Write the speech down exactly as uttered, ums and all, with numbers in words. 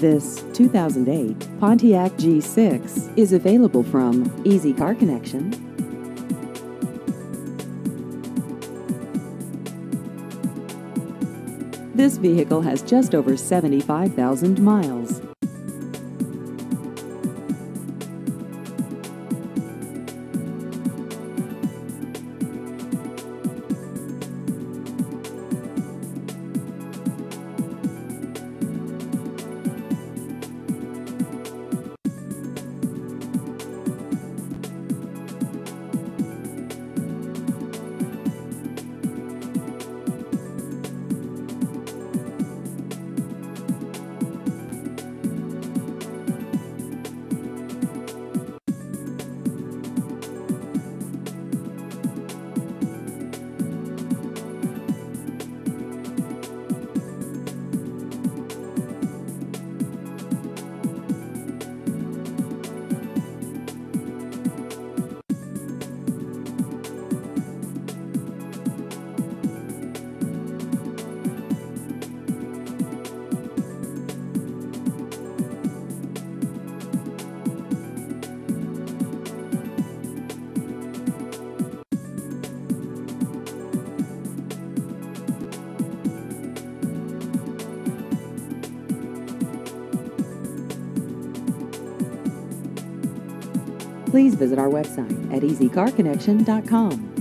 This two thousand eight Pontiac G six is available from Easy Car Connection. This vehicle has just over seventy-five thousand miles. Please visit our website at easy car connection dot com.